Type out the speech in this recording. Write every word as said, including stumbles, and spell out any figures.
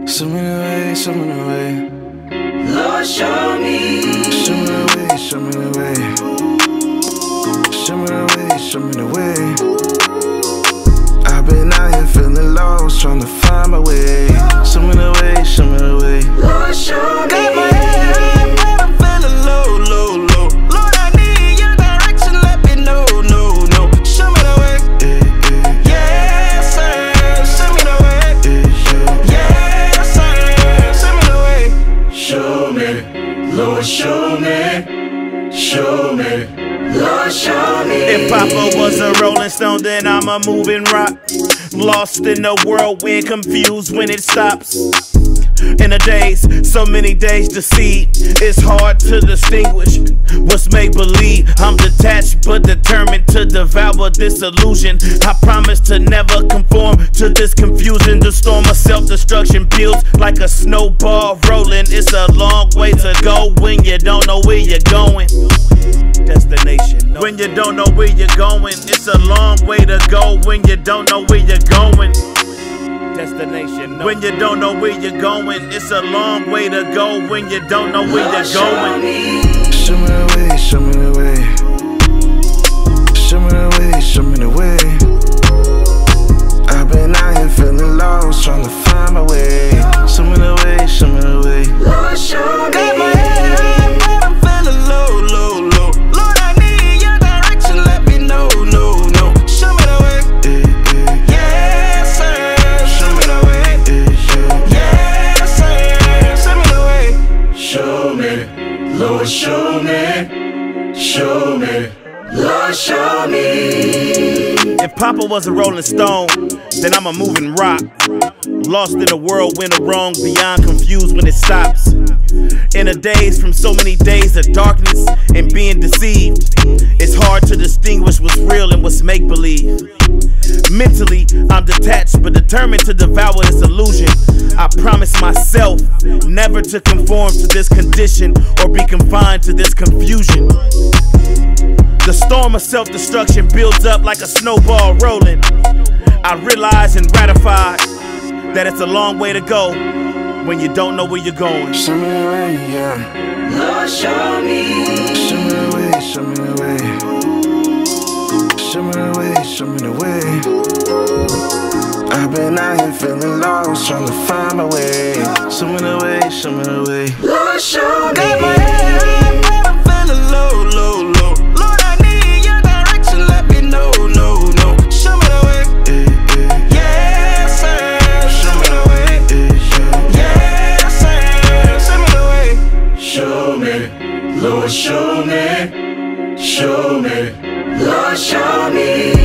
Show me the way, show me the way. Lord, show me. Show me the way, show me the way. Show me the way, show me the way. I've been out here feeling lost, trying to find my way. Show me the way, show me the way. Lord, show me. Got my head high, but I'm feeling low, low, low. Lord, I need your direction, let me know, no, no. Show me the way. Yes, sir. Show me the way. Yes, sir. Show me the way. Show me, Lord, show me, show me, Lord, show me. If Papa was a rolling stone, then I'm a moving rock. Lost in the whirlwind, confused when it stops. In the days, so many days to see, it's hard to distinguish what's make-believe. I'm detached but determined to devour this illusion. I promise to never conform to this confusion. The storm of self-destruction builds like a snowball rolling. It's a long way to go when you don't know where you're going. Destination. When you don't know where you're going, it's a long way to go when you don't know where you're going. Destination. When you don't know where you're going, it's a long way to go when you don't know where you're going. Show me the way, show me the way. Show me the way, show me the way. I've been out here feeling lost, trying to find my way. Show me the way, show me the way. Lord, show me. Got my head high, but I'm feeling low, low, low. Lord, I need your direction, let me know, no, no. Show me the way. Yes, sir. Show me the way. Yes, sir. Show me the way. Show me, Lord, show me, show me, Lord, show me. If Papa was a rolling stone, then I'm a moving rock. Lost in a whirlwind of wrong, beyond confused when it stops. In a daze from so many days of darkness and being deceived, it's hard to distinguish what's real and what's make-believe. Mentally, I'm detached but determined to devour this illusion. I promise myself never to conform to this condition or be confined to this confusion. The storm of self-destruction builds up like a snowball rolling. I realize and ratify that it's a long way to go when you don't know where you're going. Show me the way, yeah. Lord, show me. Show me the way, show me the way. Show me the way, show me the way. I've been out here feeling lost, trying to find my way. Show me the way, show me the way. Lord, show me. Got my head high, but I'm feeling low, low, low. Lord, I need your direction, let me know, no, no. Show me the way. Yes, sir. Show me the way. Yes, sir. Show me the way. Show me, Lord, show me, show me, Lord, show me.